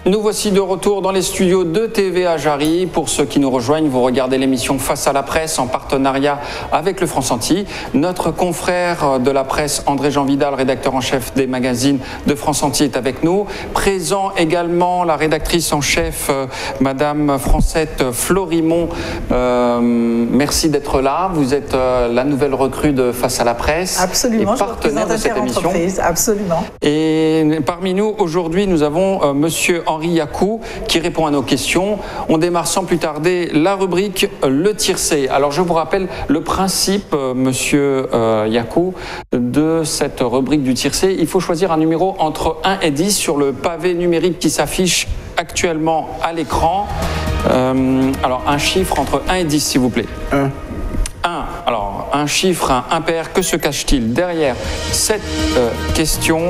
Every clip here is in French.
Nous voici de retour dans les studios de TVA Jarry. Pour ceux qui nous rejoignent, vous regardez l'émission Face à la presse en partenariat avec le France-Antilles. Notre confrère de la presse, André-Jean Vidal, rédacteur en chef des magazines de France-Antilles, est avec nous. Présent également la rédactrice en chef, Madame Francette Florimond. Merci d'être là. Vous êtes la nouvelle recrue de Face à la presse. Absolument, et partenaire de cette émission. Absolument. Et parmi nous, aujourd'hui, nous avons Monsieur Henri Yakou qui répond à nos questions. On démarre sans plus tarder la rubrique Le Tiercé. Alors je vous rappelle le principe, Monsieur Yakou, de cette rubrique du Tiercé. Il faut choisir un numéro entre 1 et 10 sur le pavé numérique qui s'affiche actuellement à l'écran. Alors un chiffre entre 1 et 10 s'il vous plaît. 1. Alors un chiffre, un impair, que se cache-t-il derrière cette question?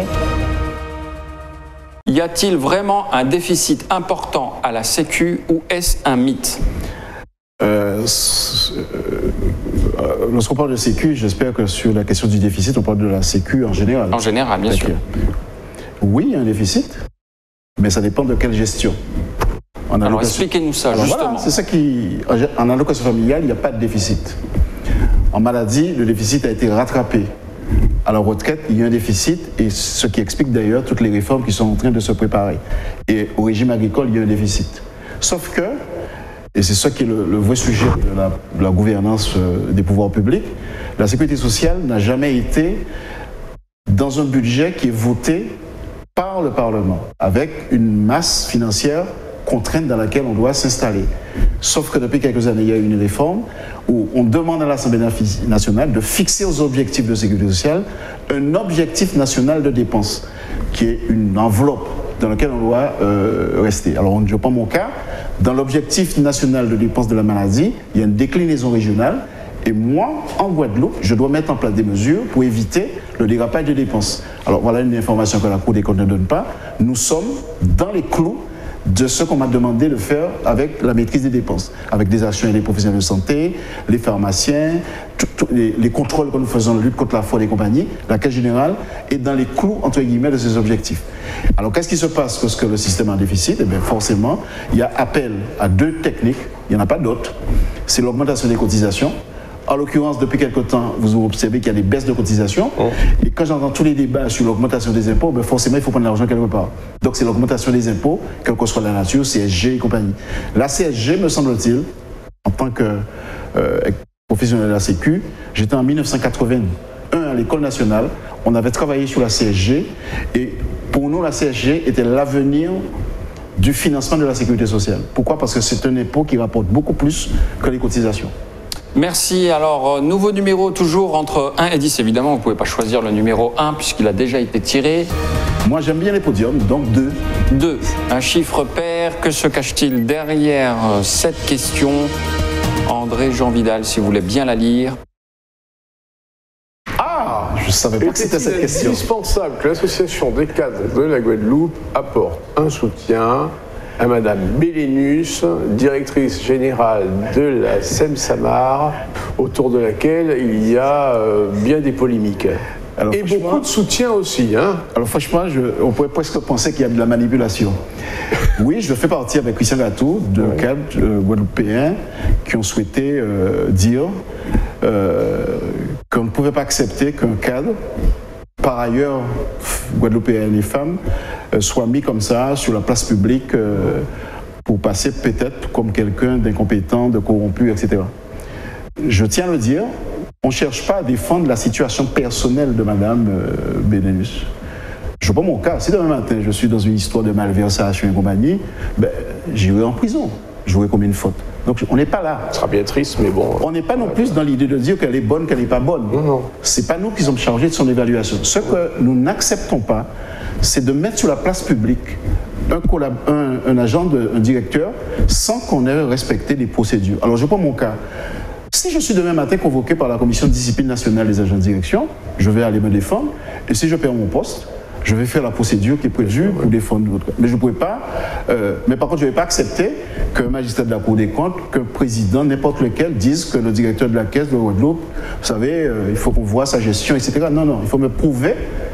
Y a-t-il vraiment un déficit important à la Sécu ou est-ce un mythe? Lorsqu'on parle de Sécu, j'espère que sur la question du déficit, on parle de la Sécu en général. En général, bien sûr. Oui, il y a un déficit, mais ça dépend de quelle gestion. Alors expliquez-nous ça, justement. Voilà, c'est ça qui... En allocation familiale, il n'y a pas de déficit. En maladie, le déficit a été rattrapé. À la retraite, il y a un déficit, et ce qui explique d'ailleurs toutes les réformes qui sont en train de se préparer. Et au régime agricole, il y a un déficit. Sauf que, et c'est ça qui est le vrai sujet de la gouvernance des pouvoirs publics, la sécurité sociale n'a jamais été dans un budget qui est voté par le Parlement, avec une masse financière contrainte dans laquelle on doit s'installer. Sauf que depuis quelques années, il y a eu une réforme où on demande à l'Assemblée nationale de fixer aux objectifs de sécurité sociale un objectif national de dépenses, qui est une enveloppe dans laquelle on doit rester. Alors, je prends mon cas. Dans l'objectif national de dépenses de la maladie, il y a une déclinaison régionale. Et moi, en Guadeloupe, je dois mettre en place des mesures pour éviter le dérapage des dépenses. Alors, voilà une information que la Cour des comptes ne donne pas. Nous sommes dans les clous de ce qu'on m'a demandé de faire avec la maîtrise des dépenses, avec des actions des professionnels de santé, les pharmaciens, les contrôles que nous faisons de lutte contre la fraude et compagnie. La Caisse générale est dans les clous, entre guillemets, de ces objectifs. Alors, qu'est-ce qui se passe lorsque le système est en déficit? Eh bien, forcément, il y a appel à deux techniques, il n'y en a pas d'autres. C'est l'augmentation des cotisations. En l'occurrence, depuis quelque temps, vous observez qu'il y a des baisses de cotisations. Et quand j'entends tous les débats sur l'augmentation des impôts, ben forcément, il faut prendre l'argent quelque part. Donc, c'est l'augmentation des impôts, quelle que soit la nature, CSG et compagnie. La CSG, me semble-t-il, en tant que professionnel de la Sécu, j'étais en 1981 à l'École nationale. On avait travaillé sur la CSG. Et pour nous, la CSG était l'avenir du financement de la sécurité sociale. Pourquoi? Parce que c'est un impôt qui rapporte beaucoup plus que les cotisations. Merci. Alors, nouveau numéro toujours entre 1 et 10. Évidemment, vous ne pouvez pas choisir le numéro 1 puisqu'il a déjà été tiré. Moi, j'aime bien les podiums, donc 2. 2. Un chiffre pair. Que se cache-t-il derrière cette question? André-Jean Vidal, si vous voulez bien la lire. Ah, je ne savais pas que c'était cette question. Il est indispensable que l'association des cadres de la Guadeloupe apporte un soutien à Madame Bélénus, directrice générale de la SEM-Samar, autour de laquelle il y a bien des polémiques. Alors, et beaucoup de soutien aussi. Hein. Alors franchement, on pourrait presque penser qu'il y a de la manipulation. Oui, je fais partie avec Christian Gatou de cadres guadeloupéens qui ont souhaité dire qu'on ne pouvait pas accepter qu'un cadre, par ailleurs guadeloupéen et femmes, soit mis comme ça sur la place publique pour passer peut-être comme quelqu'un d'incompétent, de corrompu, etc. Je tiens à le dire, on ne cherche pas à défendre la situation personnelle de Madame Bélénus. Je prends mon cas, si demain matin je suis dans une histoire de malversation et compagnie, ben, j'irai en prison, j'aurai combien de fautes. Donc on n'est pas là. Ce sera bien triste, mais bon. On n'est pas non plus dans l'idée de dire qu'elle est bonne, qu'elle n'est pas bonne. Ce n'est pas nous qui sommes chargés de son évaluation. Ce que nous n'acceptons pas, c'est de mettre sur la place publique un agent, un directeur, sans qu'on ait respecté les procédures. Alors je prends mon cas. Si je suis demain matin convoqué par la Commission de discipline nationale des agents de direction, je vais aller me défendre. Et si je perds mon poste, je vais faire la procédure qui est prévue pour défendre l'autre. Mais je ne pourrais pas. Mais par contre, je ne vais pas accepter qu'un magistrat de la Cour des comptes, qu'un président, n'importe lequel, dise que le directeur de la Caisse de Guadeloupe, vous savez, il faut qu'on voit sa gestion, etc. Non, non, il faut me prouver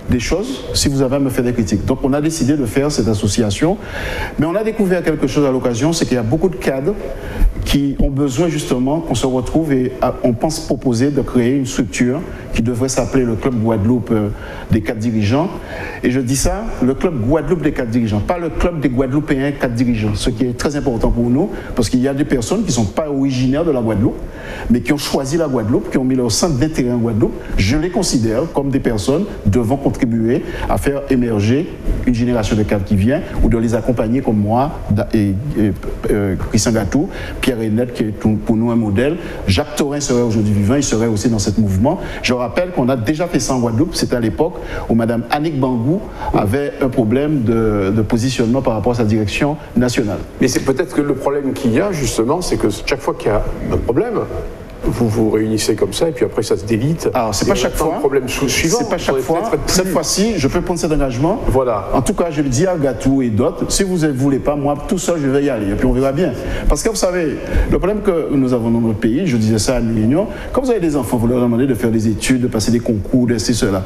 des choses si vous avez à me faire des critiques. Donc on a décidé de faire cette association, mais on a découvert quelque chose à l'occasion, c'est qu'il y a beaucoup de cadres qui ont besoin justement qu'on se retrouve et on pense proposer de créer une structure qui devrait s'appeler le Club Guadeloupe des cadres dirigeants. Et je dis ça, le Club Guadeloupe des cadres dirigeants, pas le Club des Guadeloupéens cadres dirigeants, ce qui est très important pour nous, parce qu'il y a des personnes qui ne sont pas originaires de la Guadeloupe, mais qui ont choisi la Guadeloupe, qui ont mis leur centre d'intérêt en Guadeloupe. Je les considère comme des personnes devant contribuer à faire émerger une génération de cadres qui vient, ou de les accompagner comme moi, et Christian Gatou, Pierre Renette, qui est pour nous un modèle. Jacques Taurin serait aujourd'hui vivant, il serait aussi dans ce mouvement. Je rappelle qu'on a déjà fait ça en Guadeloupe, c'était à l'époque où Mme Annick Bangou avait un problème de positionnement par rapport à sa direction nationale. Mais c'est peut-être que le problème qu'il y a justement, c'est que chaque fois qu'il y a un problème, vous vous réunissez comme ça et puis après ça se délite. Alors c'est pas chaque fois. Problème suivant. C'est pas chaque fois. Cette fois-ci, je peux prendre cet engagement. Voilà. En tout cas, je le dis à Gatou et d'autres. Si vous ne voulez pas, moi tout seul, je vais y aller et puis on verra bien. Parce que vous savez, le problème que nous avons dans notre pays, je disais ça à l'Union, quand vous avez des enfants, vous leur demandez de faire des études, de passer des concours, de cela.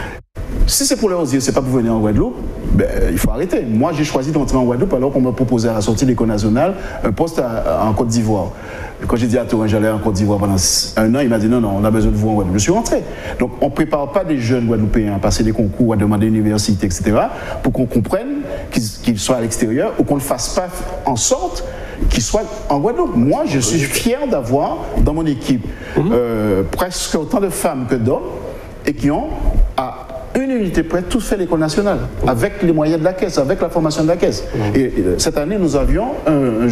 Si c'est pour leur dire, c'est pas pour venir en Guadeloupe, ben, il faut arrêter. Moi, j'ai choisi d'entrer en Guadeloupe alors qu'on m'a proposé à la sortie de l'École nationale un poste en Côte d'Ivoire. Quand j'ai dit à Taurin, j'allais en Côte d'Ivoire pendant un an, il m'a dit non, on a besoin de vous en Guadeloupe. Je suis rentré. Donc, on ne prépare pas des jeunes Guadeloupéens à passer des concours, à demander l'université, etc., pour qu'on comprenne qu'ils soient à l'extérieur ou qu'on ne fasse pas en sorte qu'ils soient en Guadeloupe. Moi, je suis fier d'avoir dans mon équipe presque autant de femmes que d'hommes et qui ont à une unité près, tout fait l'École nationale, avec les moyens de la caisse, avec la formation de la caisse. Et cette année, nous avions une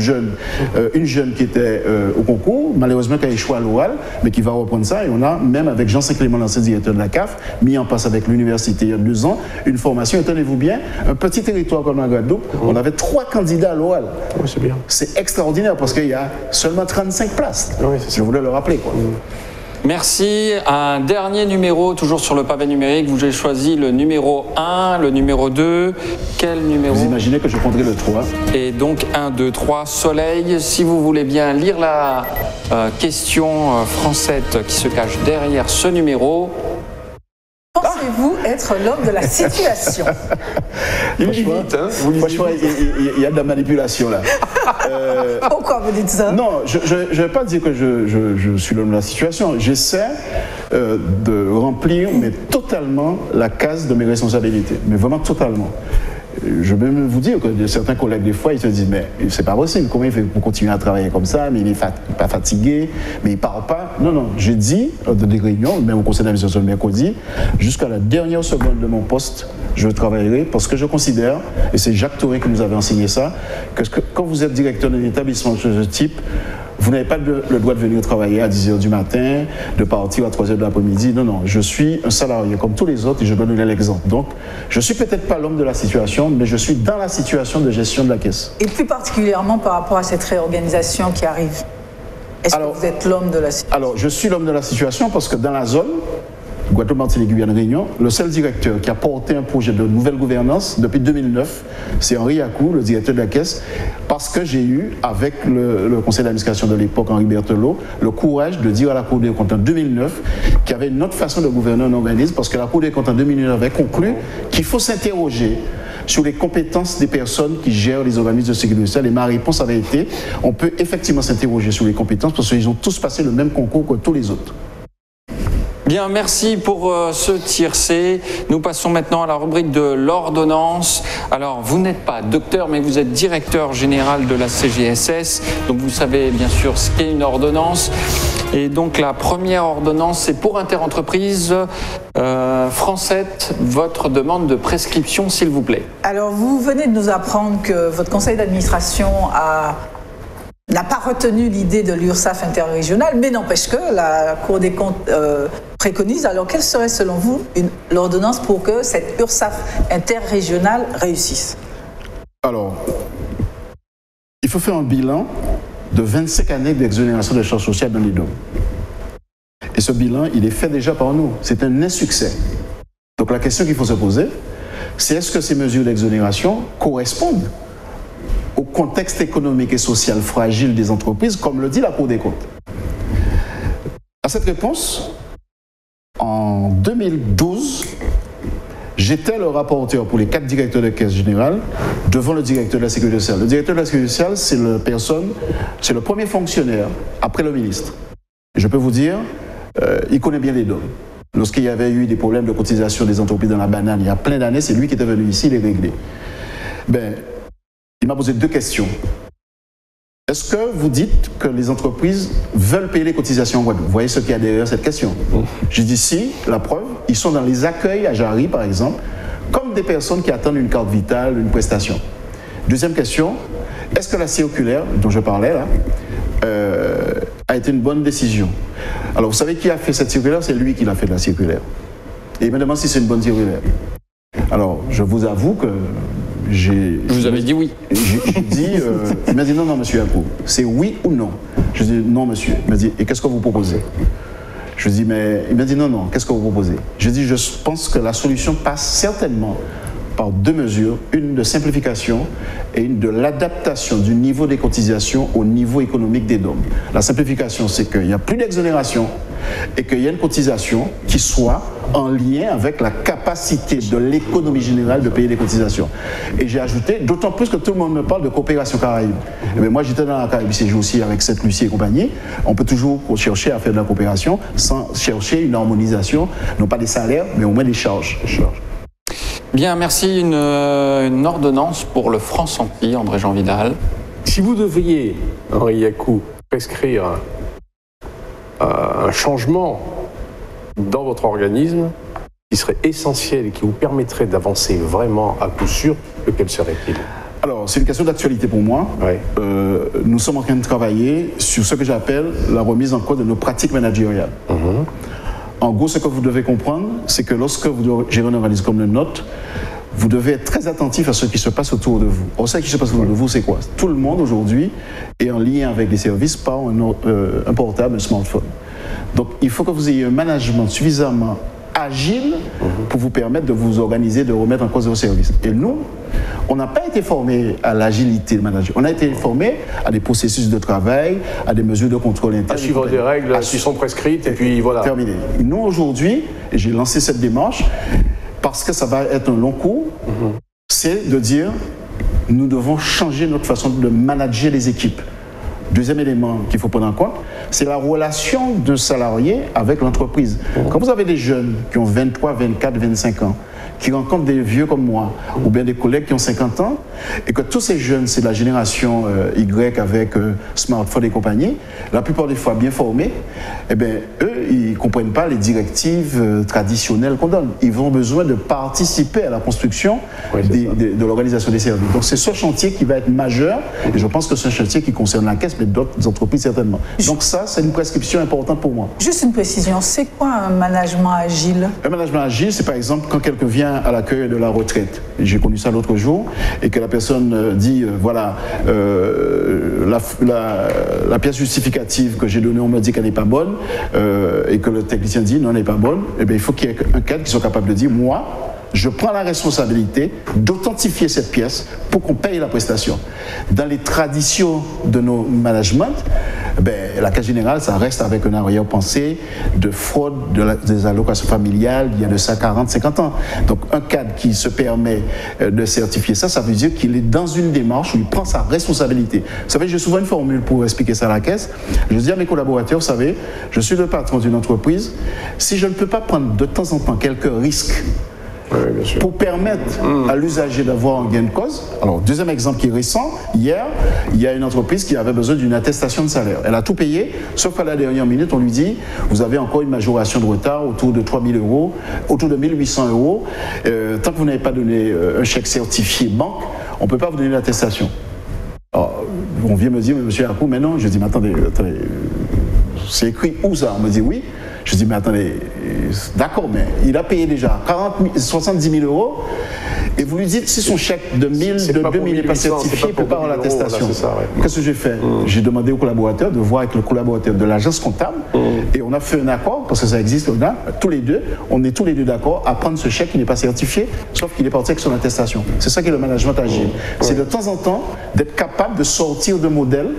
jeune qui était au concours, malheureusement qui a échoué à l'oral, mais qui va reprendre ça. Et on a, même avec Jean-Saint Clément, l'ancien directeur de la CAF, mis en place avec l'université il y a 2 ans, une formation. Et tenez-vous bien, un petit territoire comme la Guadeloupe, on avait 3 candidats à l'oral. Oui, c'est bien. C'est extraordinaire parce qu'il y a seulement 35 places. Oui, je voulais le rappeler, quoi. Merci. Un dernier numéro, toujours sur le pavé numérique. Vous avez choisi le numéro 1, le numéro 2. Quel numéro? Vous imaginez que je prendrai le 3. Et donc 1, 2, 3, Soleil. Si vous voulez bien lire la question française qui se cache derrière ce numéro. Pensez-vous être l'homme de la situation? Il lit vite, hein? Franchement, il y a de la manipulation là. Pourquoi vous dites ça? Non, je ne vais pas dire que je suis l'homme de la situation. J'essaie de remplir, mais totalement, la case de mes responsabilités. Mais vraiment totalement. Je vais même vous dire que certains collègues, des fois, ils se disent, mais c'est pas possible, comment il fait pour continuer à travailler comme ça, mais il n'est pas fatigué, mais il ne parle pas. Non, non, j'ai dit dans des réunions, même au conseil d'administration le mercredi, jusqu'à la dernière seconde de mon poste, je travaillerai parce que je considère, et c'est Jacques Taurin qui nous avait enseigné ça, que quand vous êtes directeur d'un établissement de ce type, vous n'avez pas le droit de venir travailler à 10h du matin, de partir à 3h de l'après-midi. Non, non, je suis un salarié comme tous les autres et je dois donner l'exemple. Donc, je ne suis peut-être pas l'homme de la situation, mais je suis dans la situation de gestion de la caisse. Et plus particulièrement par rapport à cette réorganisation qui arrive. Est-ce que vous êtes l'homme de la situation? Alors, je suis l'homme de la situation parce que dans la zone, Guadeloupe, Martinique, Guyane, Réunion, le seul directeur qui a porté un projet de nouvelle gouvernance depuis 2009, c'est Henri Yacou, le directeur de la caisse, parce que j'ai eu, avec le conseil d'administration de l'époque, Henri Berthelot, le courage de dire à la Cour des comptes en 2009 qu'il y avait une autre façon de gouverner un organisme, parce que la Cour des comptes en 2009 avait conclu qu'il faut s'interroger sur les compétences des personnes qui gèrent les organismes de sécurité sociale. Et ma réponse avait été, on peut effectivement s'interroger sur les compétences parce qu'ils ont tous passé le même concours que tous les autres. Bien, merci pour ce tiercé. Nous passons maintenant à la rubrique de l'ordonnance. Alors, vous n'êtes pas docteur, mais vous êtes directeur général de la CGSS. Donc, vous savez bien sûr ce qu'est une ordonnance. Et donc, la première ordonnance, c'est pour Interentreprise. Francette, votre demande de prescription, s'il vous plaît. Alors, vous venez de nous apprendre que votre conseil d'administration n'a pas retenu l'idée de l'URSSAF interrégionale, mais n'empêche que la Cour des comptes préconise. Alors, quelle serait selon vous l'ordonnance pour que cette URSSAF interrégionale réussisse? Alors, il faut faire un bilan de 25 années d'exonération des charges sociales dans les DOM. Et ce bilan, il est fait déjà par nous. C'est un insuccès. Donc la question qu'il faut se poser, c'est est-ce que ces mesures d'exonération correspondent au contexte économique et social fragile des entreprises, comme le dit la Cour des comptes? À cette réponse, en 2012, J'étais le rapporteur pour les 4 directeurs de caisse générale devant le directeur de la sécurité sociale. Le directeur de la sécurité sociale, c'est le premier fonctionnaire après le ministre. Je peux vous dire, il connaît bien les DOM. Lorsqu'il y avait eu des problèmes de cotisation des entreprises dans la banane, il y a plein d'années, c'est lui qui était venu ici les régler. Il m'a posé 2 questions. Est-ce que vous dites que les entreprises veulent payer les cotisations en Guadeloupe? Vous voyez ce qu'il y a derrière cette question. Je dis si, la preuve, ils sont dans les accueils à Jarry, par exemple, comme des personnes qui attendent une carte vitale, une prestation. Deuxième question, est-ce que la circulaire dont je parlais là a été une bonne décision? Alors vous savez qui a fait cette circulaire? C'est lui qui l'a fait, la circulaire. Et il me demande si c'est une bonne circulaire. Alors je vous avoue que vous avez dit oui. Il m'a dit non, monsieur Yakou, c'est oui ou non? Je dis non, monsieur. Il m'a dit, et qu'est-ce que vous proposez? Je dis, mais il m'a dit non, qu'est-ce que vous proposez? Je dis, je pense que la solution passe certainement par 2 mesures, une de simplification et une de l'adaptation du niveau des cotisations au niveau économique des DOM. La simplification, c'est qu'il n'y a plus d'exonération et qu'il y a une cotisation qui soit en lien avec la capacité de l'économie générale de payer les cotisations. Et j'ai ajouté, d'autant plus que tout le monde me parle de coopération Caraïbe. Mais moi, j'étais dans la Caraïbe ces jours-ci avec Sainte-Lucie et compagnie. On peut toujours chercher à faire de la coopération sans chercher une harmonisation, non pas des salaires, mais au moins des charges. Bien, merci. Une ordonnance pour le franc-senti, André-Jean Vidal. Si vous deviez, Henri Yakou, prescrire un changement dans votre organisme qui serait essentiel et qui vous permettrait d'avancer vraiment à coup sûr, lequel serait-il? Alors, c'est une question d'actualité pour moi. Ouais. Nous sommes en train de travailler sur ce que j'appelle la remise en cause de nos pratiques managériales. En gros, ce que vous devez comprendre, c'est que lorsque vous gérez un organisme comme le nôtre, vous devez être très attentif à ce qui se passe autour de vous. Or, ce qui se passe autour de vous, c'est quoi? Tout le monde aujourd'hui est en lien avec les services par un portable, un smartphone. Donc, il faut que vous ayez un management suffisamment agile pour vous permettre de vous organiser, de remettre en cause vos services. Et nous, on n'a pas été formés à l'agilité de manager. On a été formés à des processus de travail, à des mesures de contrôle interne. À suivre des règles qui sont prescrites et puis voilà. Terminé. Nous, aujourd'hui, j'ai lancé cette démarche parce que ça va être un long cours, c'est de dire nous devons changer notre façon de manager les équipes. Deuxième élément qu'il faut prendre en compte, c'est la relation de salarié avec l'entreprise. Quand vous avez des jeunes qui ont 23, 24, 25 ans, qui rencontrent des vieux comme moi, ou bien des collègues qui ont 50 ans, et que tous ces jeunes, c'est la génération Y avec smartphone et compagnie, la plupart des fois bien formés, eh bien, eux, ils ne comprennent pas les directives traditionnelles qu'on donne. Ils ont besoin de participer à la construction de l'organisation des services. Donc, c'est ce chantier qui va être majeur, et je pense que c'est un chantier qui concerne la Caisse, mais d'autres entreprises certainement. Donc ça, c'est une prescription importante pour moi. Juste une précision, c'est quoi un management agile? Un management agile, c'est par exemple quand quelqu'un vient à l'accueil de la retraite. J'ai connu ça l'autre jour, et que la personne dit, voilà, la pièce justificative que j'ai donnée, on me dit qu'elle n'est pas bonne, et que le technicien dit non, elle n'est pas bonne, et bien il faut qu'il y ait un cadre qui soit capable de dire, moi, je prends la responsabilité d'authentifier cette pièce pour qu'on paye la prestation. Dans les traditions de nos managements, la Caisse générale, ça reste avec un arrière-pensée de fraude des allocations familiales il y a de ça 40, 50 ans. Donc un cadre qui se permet de certifier ça, ça veut dire qu'il est dans une démarche où il prend sa responsabilité. Vous savez, j'ai souvent une formule pour expliquer ça à la Caisse. Je dis à mes collaborateurs, vous savez, je suis le patron d'une entreprise, si je ne peux pas prendre de temps en temps quelques risques, pour permettre à l'usager d'avoir un gain de cause. Alors, deuxième exemple qui est récent, hier, il y a une entreprise qui avait besoin d'une attestation de salaire. Elle a tout payé, sauf qu'à la dernière minute, on lui dit, vous avez encore une majoration de retard autour de 3 000 €, autour de 1 800 €. Tant que vous n'avez pas donné un chèque certifié banque, on ne peut pas vous donner l'attestation. Alors, on vient me dire, mais monsieur Yakou, mais non. Je dis, mais attendez, c'est écrit où ça? On me dit oui. Je dis, mais attendez, d'accord, mais il a payé déjà 70 000 €, et vous lui dites, si son chèque de 1 000, de 2 000 n'est pas certifié, il ne peut pas avoir l'attestation. Qu'est-ce que j'ai fait? J'ai demandé au collaborateur de voir avec le collaborateur de l'agence comptable, et on a fait un accord, parce que ça existe, on est tous les deux d'accord à prendre ce chèque qui n'est pas certifié, sauf qu'il est parti avec son attestation. C'est ça qui est le management agile. C'est de temps en temps d'être capable de sortir de modèles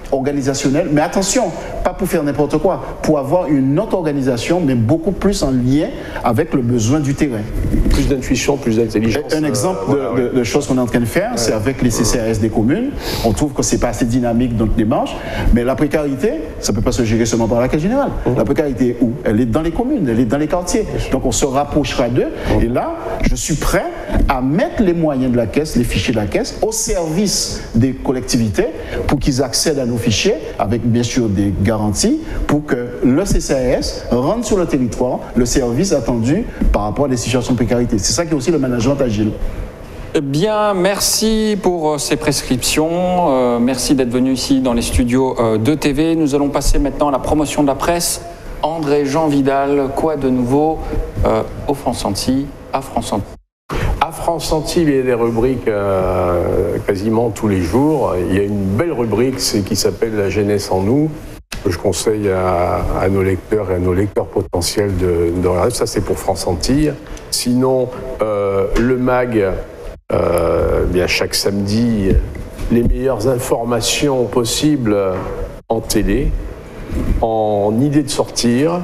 organisationnelle, mais attention, pas pour faire n'importe quoi, pour avoir une autre organisation, mais beaucoup plus en lien avec le besoin du terrain. Plus d'intuition, plus d'intelligence. Un exemple de choses qu'on est en train de faire, c'est avec les CCAS des communes. On trouve que c'est pas assez dynamique dans notre démarche, mais la précarité, ça peut pas se gérer seulement par la Caisse générale. La précarité est où? Elle est dans les communes, elle est dans les quartiers. Donc on se rapprochera d'eux, et là, je suis prêt à mettre les moyens de la Caisse, les fichiers de la Caisse, au service des collectivités pour qu'ils accèdent à nos fichiers avec bien sûr des garanties pour que le CCAS rende sur le territoire le service attendu par rapport à des situations de précarité. C'est ça qui est aussi le management agile. Bien, merci pour ces prescriptions. Merci d'être venu ici dans les studios de TV. Nous allons passer maintenant à la promotion de la presse. André-Jean Vidal, quoi de nouveau au France-Antilles, à France-Antilles? À France-Antilles, il y a des rubriques quasiment tous les jours. Il y a une belle rubrique qui s'appelle La jeunesse en nous, que je conseille à nos lecteurs et à nos lecteurs potentiels de regarder. Ça, c'est pour France-Antilles. Sinon, le MAG, bien chaque samedi, les meilleures informations possibles en télé, en idée de sortir.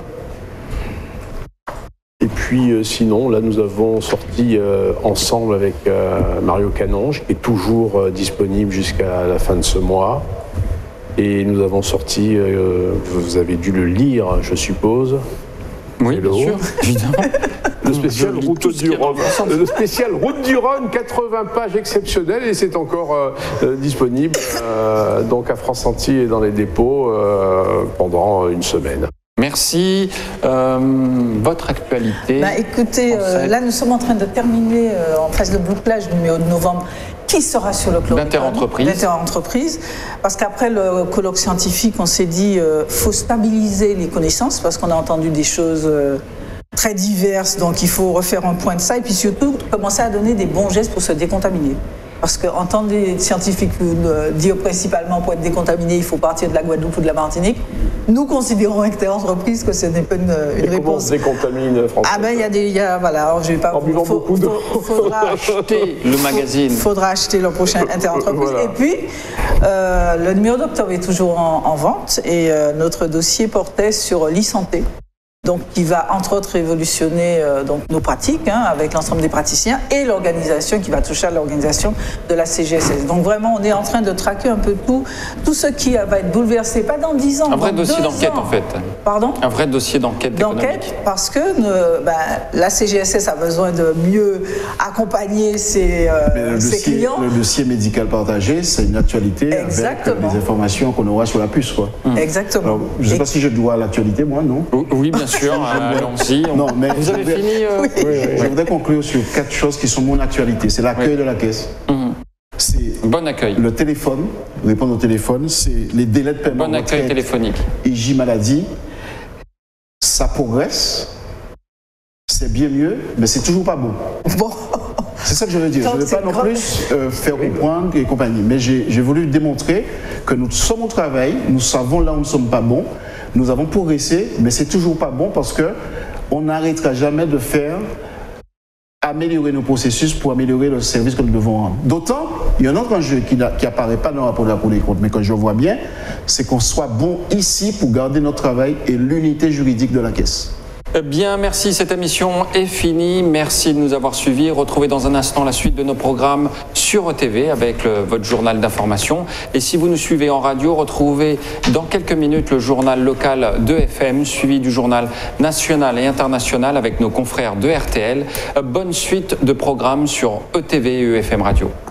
Et puis sinon, là, nous avons sorti ensemble avec Mario Canonge, qui est toujours disponible jusqu'à la fin de ce mois. Et nous avons sorti, vous avez dû le lire, je suppose. Oui, bien sûr, évidemment. Le spécial Route du Rhône. Le spécial Route du Rhône, 80 pages exceptionnelles, et c'est encore disponible donc à France-Antilles et dans les dépôts pendant une semaine. Merci. Votre actualité? Écoutez, là nous sommes en train de terminer en phase de bouclage numéro de novembre qui sera sur le chlordécone. L'interentreprise. Parce qu'après le colloque scientifique, on s'est dit faut stabiliser les connaissances parce qu'on a entendu des choses très diverses, donc il faut refaire un point de ça et puis surtout commencer à donner des bons gestes pour se décontaminer. Parce qu'entendre des scientifiques dire principalement pour être décontaminé, il faut partir de la Guadeloupe ou de la Martinique, nous considérons Interentreprise que ce n'est pas une réponse. Comment on se décontamine, François? Ah ben voilà, alors je vais pas. En buvant beaucoup d'eau. Faudra acheter le magazine. Faudra acheter le prochain Interentreprise. Voilà. Et puis le numéro d'octobre est toujours en vente et notre dossier portait sur l'e-santé. Donc, qui va entre autres révolutionner donc nos pratiques avec l'ensemble des praticiens et l'organisation qui va toucher à l'organisation de la CGSS. Donc vraiment, on est en train de traquer un peu tout ce qui va être bouleversé, pas dans 10 ans, un vrai dossier d'enquête en fait. Pardon? Un vrai dossier d'enquête économique. Parce que la CGSS a besoin de mieux accompagner ses clients. Le dossier médical partagé, c'est une actualité. Exactement. Avec les informations qu'on aura sur la puce, quoi. Exactement. Alors, je ne sais pas si je dois l'actualité, moi, non? Oui, bien sûr. Allons-y. Non, mais vous avez fini oui. Je voudrais conclure sur 4 choses qui sont mon actualité. C'est l'accueil de la Caisse. C'est bon accueil. Le téléphone, répondre au téléphone, c'est les délais de paiement. Bon accueil téléphonique. IJ maladie, ça progresse, c'est bien mieux, mais c'est toujours pas bon. Bon. C'est ça que je veux dire. Je ne veux pas non plus faire comprendre et compagnie. Mais j'ai voulu démontrer que nous sommes au travail, nous savons là où nous ne sommes pas bons, nous avons progressé, mais c'est toujours pas bon parce qu'on n'arrêtera jamais de faire améliorer nos processus pour améliorer le service que nous devons rendre. D'autant, il y a un autre enjeu qui n'apparaît pas dans le rapport de la Cour des comptes, mais que je vois bien, c'est qu'on soit bon ici pour garder notre travail et l'unité juridique de la Caisse. Bien, merci. Cette émission est finie. Merci de nous avoir suivis. Retrouvez dans un instant la suite de nos programmes sur ETV avec votre journal d'information. Et si vous nous suivez en radio, retrouvez dans quelques minutes le journal local de FM, suivi du journal national et international avec nos confrères de RTL. Bonne suite de programmes sur ETV et EFM Radio.